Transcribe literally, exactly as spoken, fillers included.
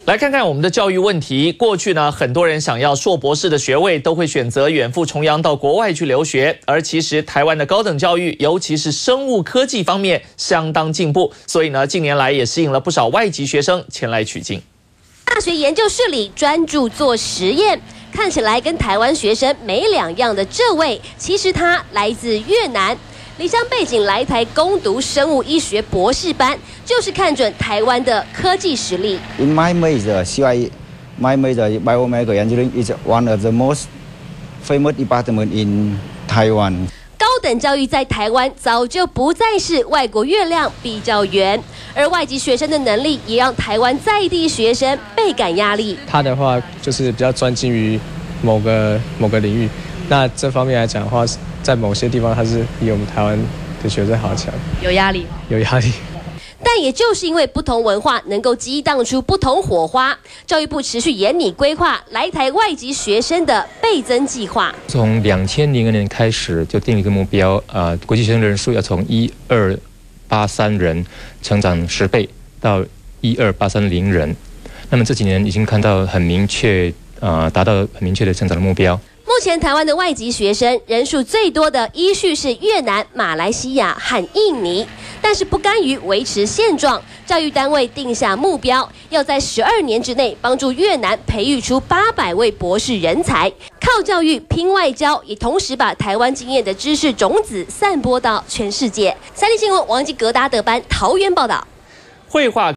来看看我们的教育问题。过去呢，很多人想要硕博士的学位，都会选择远赴重洋到国外去留学。而其实台湾的高等教育，尤其是生物科技方面，相当进步。所以呢，近年来也吸引了不少外籍学生前来取经。 大学研究室里专注做实验，看起来跟台湾学生没两样的这位，其实他来自越南。 离乡背景来台攻读生物医学博士班，就是看准台湾的科技实力。 In my major, C I, my major biomedical engineering is one of the most famous department in Taiwan. 高等教育在台湾早就不再是外国月亮比较圆，而外籍学生的能力也让台湾在地学生倍感压力。 他的话就是比较专精于某个某个领域，那这方面来讲的话，在某些地方他是比我们台湾的学生好强， 有压力， 有压力。 但也就是因为不同文化能够激荡出不同火花，教育部持续严拟规划来台外籍学生的倍增计划。 从两千零二年开始就定了一个目标，呃，国际学生人数要从一二八三人成长十倍到一二八三零人。那么这几年已经看到很明确，呃，达到很明确的成长的目标。 目前台湾的外籍学生人数最多的依序是越南、马来西亚和印尼，但是不甘于维持现状，教育单位定下目标，要在十二年之内帮助越南培育出八百位博士人才，靠教育拼外交，也同时把台湾经验的知识种子散播到全世界。三立新闻王吉格达德班桃园报道， 绘画。